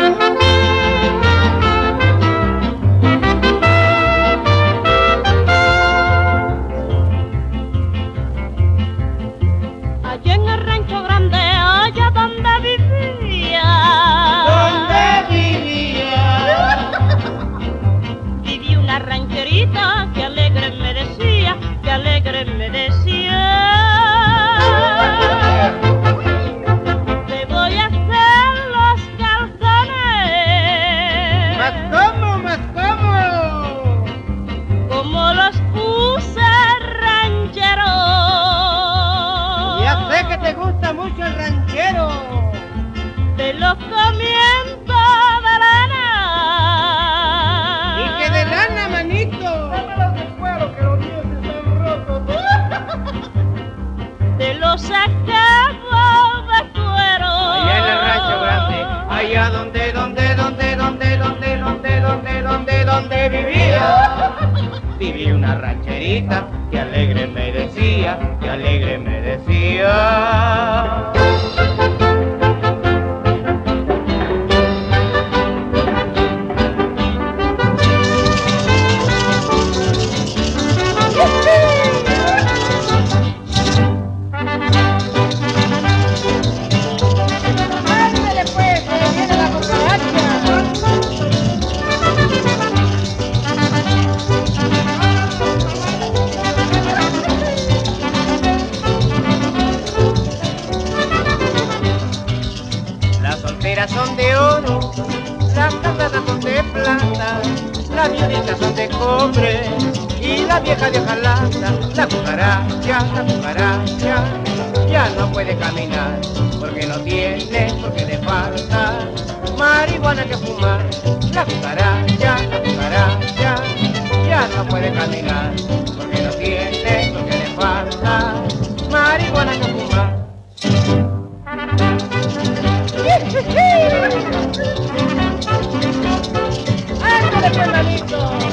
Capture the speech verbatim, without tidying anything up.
Allá en el rancho grande, allá donde vivía. ¿Dónde vivía? Vivía una rancherita que alegre me decía, que alegre me decía. Te voy a hacer los calzones. ¿Más cómo, más cómo? Como los puse rancheros. Ya sé que te gusta mucho el ranchero. De los comienzos de lana. Y que de lana, manito. Dámelos de cuero, que los míos están rotos. De los acabos de cuero. Allá en el rancho grande, allá donde, donde, donde, donde, donde, donde, donde, donde, donde vivía. Vivía una rancherita que alegre me decía, que alegre me decía. ¡Ándale pues, que viene la cucaracha! Las solteras son de oro, las casadas son de plata, las viuditas son de cobre y la vieja de hojalata. La cucaracha, la cucaracha, ya no puede caminar porque no tiene, porque le falta marihuana que fumar. La cucaracha, la cucaracha, ya no puede caminar porque no tiene, porque le falta marihuana que fumar. ¡Ándale, pues, manito!